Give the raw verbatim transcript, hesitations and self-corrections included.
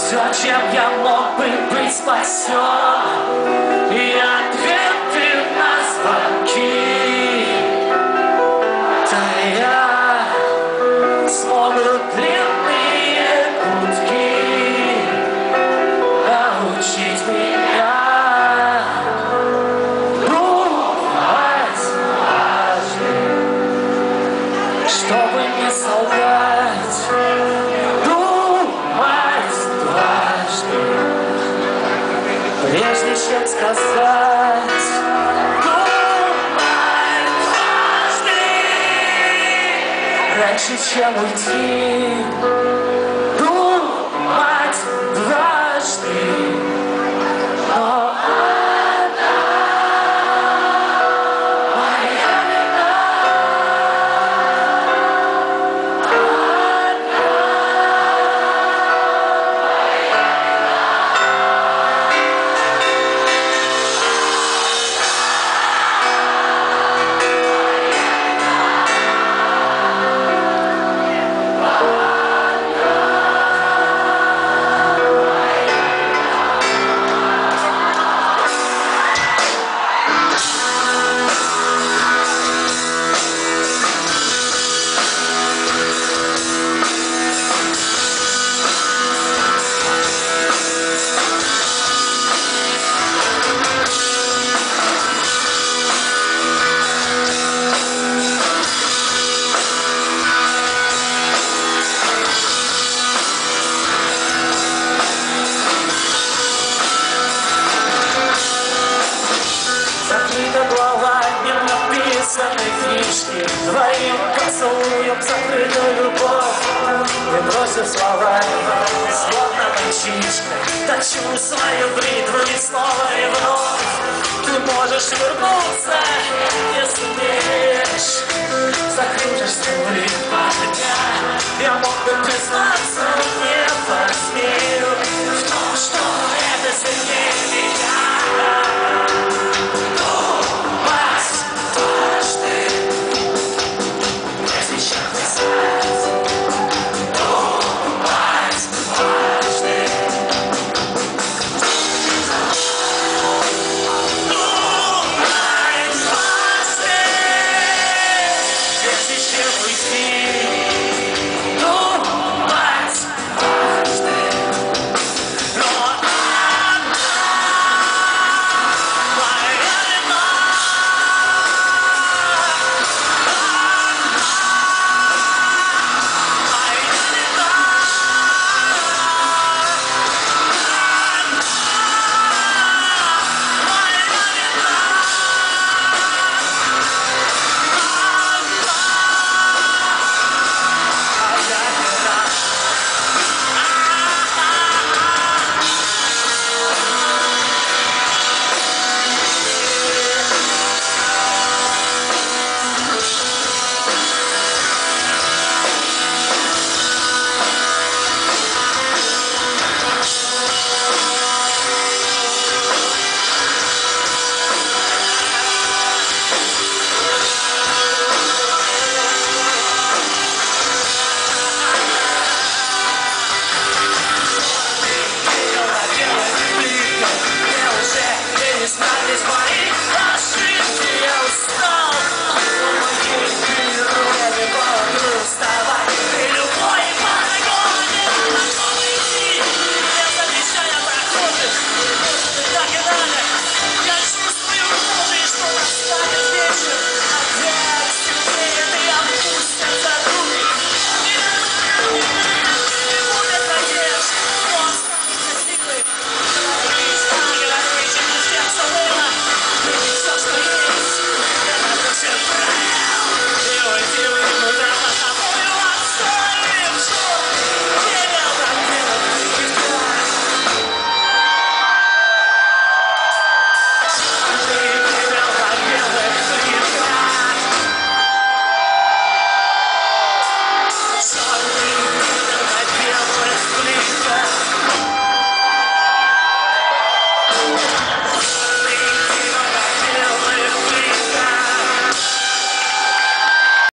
все, чем я мог бы быть спасен, и ответы на звонки тая смогут длинные путки научить меня думать дважды, чтобы не солгать. Прежде чем сказать, думай дважды, раньше чем уйти, думать дважды, но она моя вина, твоим поцелуем закрытую любовь. Не бросив слова, словно мальчишка, точу свою бритву и снова и вновь. Ты можешь вернуться, если умеешь. Закружишься в ритм огня, я мог бы признаться.